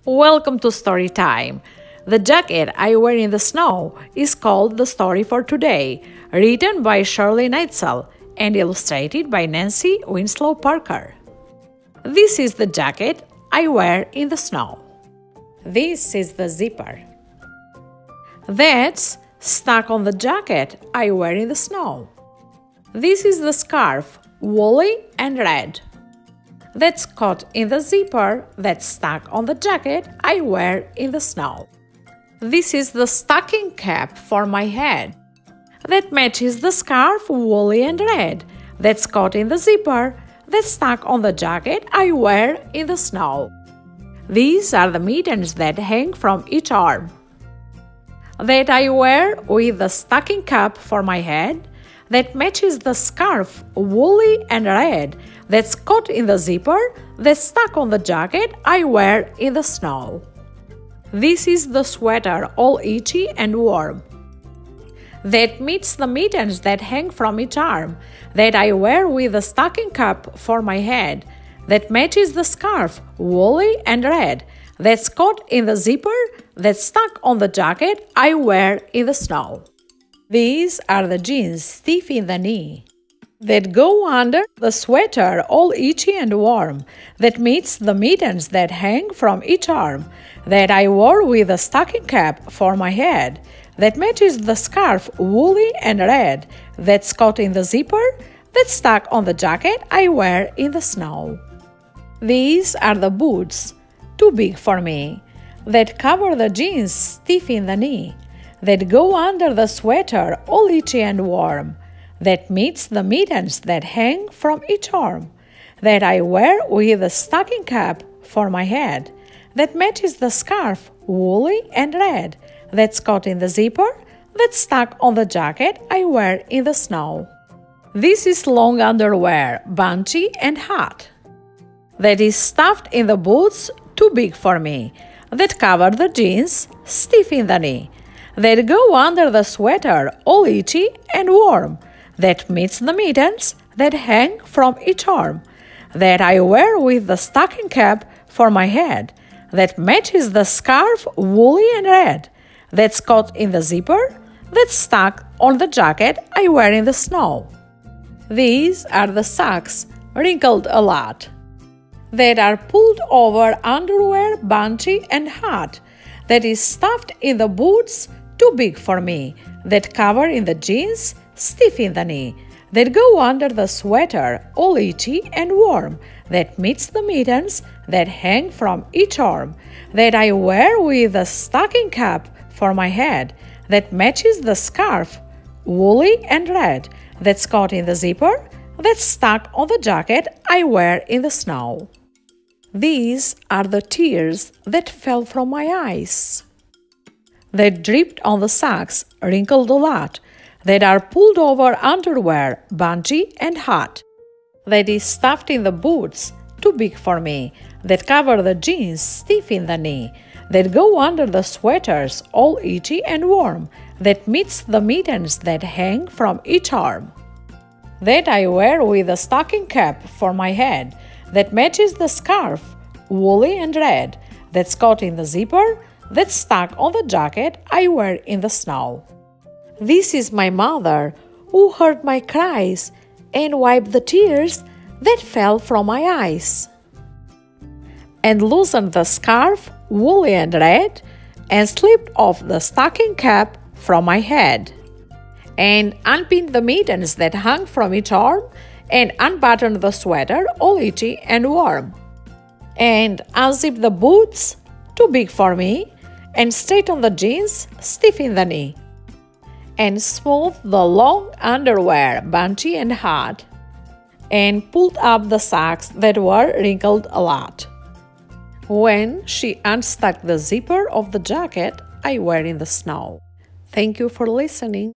Welcome to Story Time. The jacket I wear in the snow is called The Story for Today, written by Shirley Neitzel and illustrated by Nancy Winslow Parker. This is the jacket I wear in the snow. This is the zipper. That's stuck on the jacket I wear in the snow. This is the scarf, woolly and red. That's caught in the zipper that's stuck on the jacket I wear in the snow. This is the stocking cap for my head. That matches the scarf, woolly and red. That's caught in the zipper that's stuck on the jacket I wear in the snow. These are the mittens that hang from each arm. That I wear with the stocking cap for my head. That matches the scarf, woolly and red, that's caught in the zipper that's stuck on the jacket I wear in the snow. This is the sweater, all itchy and warm. That meets the mittens that hang from each arm, that I wear with the stocking cap for my head, that matches the scarf, woolly and red, that's caught in the zipper that's stuck on the jacket I wear in the snow. These are the jeans, stiff in the knee, that go under the sweater, all itchy and warm, that meets the mittens that hang from each arm, that I wore with a stocking cap for my head, that matches the scarf, woolly and red, that's caught in the zipper, that's stuck on the jacket I wear in the snow. These are the boots, too big for me, that cover the jeans, stiff in the knee, that go under the sweater, all itchy and warm, that meets the mittens that hang from each arm, that I wear with a stocking cap for my head, that matches the scarf, woolly and red, that's caught in the zipper, that's stuck on the jacket I wear in the snow. This is long underwear, bunchy and hot, that is stuffed in the boots, too big for me, that cover the jeans, stiff in the knee, that go under the sweater, all itchy and warm, that meets the mittens that hang from each arm, that I wear with the stocking cap for my head, that matches the scarf, woolly and red, that's caught in the zipper, that's stuck on the jacket I wear in the snow. These are the socks, wrinkled a lot, that are pulled over underwear, bunchy and hot, that is stuffed in the boots, too big for me, that cover in the jeans, stiff in the knee, that go under the sweater, all itchy and warm, that meets the mittens that hang from each arm, that I wear with a stocking cap for my head, that matches the scarf, woolly and red, that's caught in the zipper, that's stuck on the jacket I wear in the snow. These are the tears that fell from my eyes, that dripped on the socks, wrinkled a lot, that are pulled over underwear, bunchy and hot, that is stuffed in the boots, too big for me, that cover the jeans, stiff in the knee, that go under the sweaters, all itchy and warm, that meets the mittens that hang from each arm, that I wear with a stocking cap for my head, that matches the scarf, woolly and red, that's caught in the zipper, that's stuck on the jacket I wear in the snow. This is my mother, who heard my cries and wiped the tears that fell from my eyes, and loosened the scarf, woolly and red, and slipped off the stocking cap from my head, and unpinned the mittens that hung from each arm, and unbuttoned the sweater, all itchy and warm, and unzipped the boots, too big for me, and straightened the jeans, stiff in the knee, and smoothed the long underwear, bunchy and hot, and pulled up the socks that were wrinkled a lot. When she unstuck the zipper of the jacket I wear in the snow. Thank you for listening.